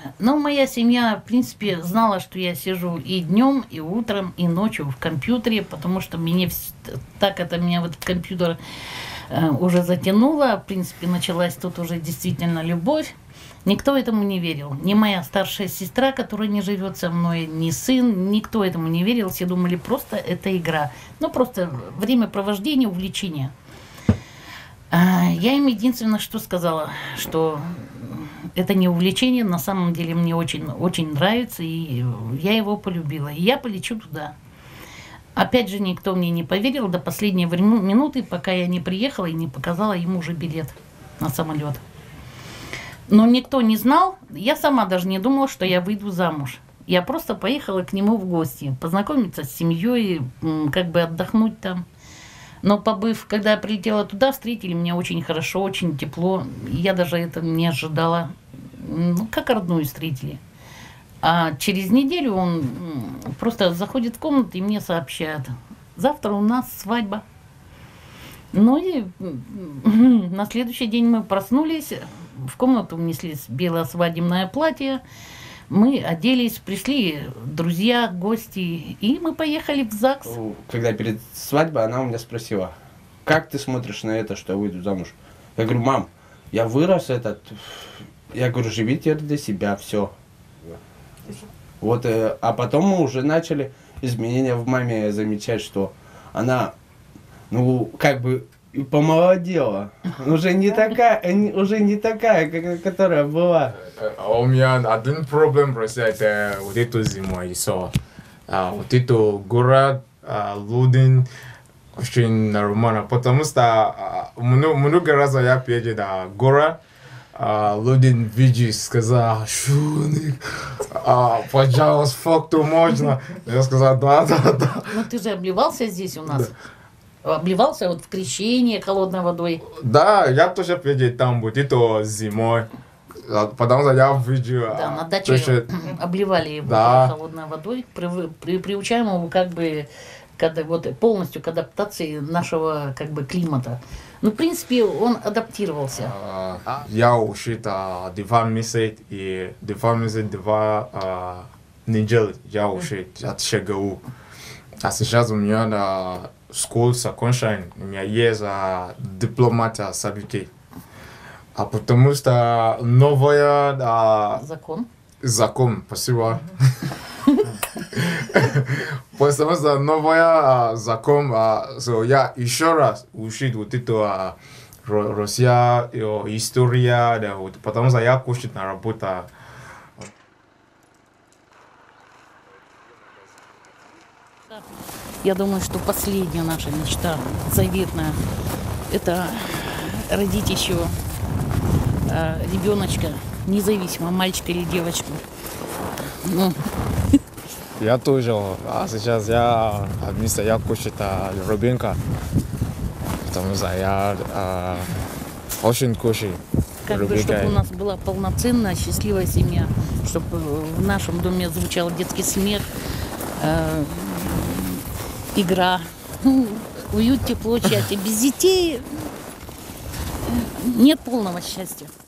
Ну, моя семья, в принципе, знала, что я сижу и днем, и утром, и ночью в компьютере, потому что так это меня в этот компьютер уже затянуло. В принципе, началась тут уже действительно любовь. Никто этому не верил. Ни моя старшая сестра, которая не живет со мной, ни сын, никто этому не верил. Все думали, просто это игра. Ну, просто времяпровождение, увлечение. Я им единственное, что сказала, что это не увлечение, на самом деле мне очень, очень нравится, и я его полюбила. И я полечу туда. Опять же, никто мне не поверил до последней минуты, пока я не приехала и не показала ему уже билет на самолет. Но никто не знал, я сама даже не думала, что я выйду замуж. Я просто поехала к нему в гости, познакомиться с семьей, как бы отдохнуть там. Но побыв, когда я прилетела туда, встретили меня очень хорошо, очень тепло. Я даже это не ожидала. Ну, как родную встретили. А через неделю он просто заходит в комнату и мне сообщает: завтра у нас свадьба. Ну и на следующий день мы проснулись, в комнату внесли белое свадебное платье, мы оделись, пришли друзья, гости, и мы поехали в ЗАГС. Когда перед свадьбой она у меня спросила: как ты смотришь на это, что я выйду замуж? Я говорю: мам, я вырос я говорю, живите для себя, все. Вот, а потом мы уже начали изменения в маме замечать, что она, ну, как бы и помолодела. Уже не такая, которая была. У меня один проблем просто это вот эту зимой. Вот эту город, Лудин, очень нормально. Потому что много раз я приезжал до города, Лудин видит, сказал: Шуник, пожалуйста, факту можно. Я сказал: да. Ну ты же обливался здесь у нас? Да. Обливался вот в крещении холодной водой? Да, я тоже приезжал там вот это зимой. Потому что я видел... Да, на даче обливали его холодной водой. Приучаем его как бы вот, полностью к адаптации нашего как бы климата. Ну, в принципе, он адаптировался. Я учил 2 месяца и 2 месяца 2 недели я учил от ШГУ. А сейчас у меня на школе закончен, у меня есть дипломат сабитет. А потому что новая... Закон, спасибо. Потому что новая закон, я еще раз учил вот эту Россия, история, потому что я хочу на работу. Я думаю, что последняя наша мечта, заветная, это родить еще ребеночка, независимо, мальчика или девочку. Ну. Я тоже, а сейчас я хочу ребенка, потому что я очень хочу как бы, чтобы у нас была полноценная, счастливая семья, чтобы в нашем доме звучал детский смех, игра, уют, тепло, счастье. Без детей нет полного счастья.